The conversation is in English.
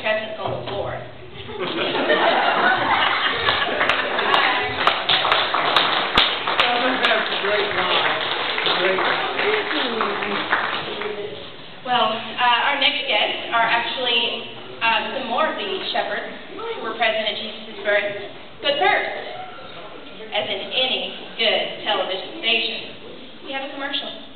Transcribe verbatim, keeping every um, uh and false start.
presents on the floor. Great line. Great line. Well, uh, our next guests are actually uh, some more of the shepherds who were present at Jesus' birth. But first, as in any good television station, we have a commercial.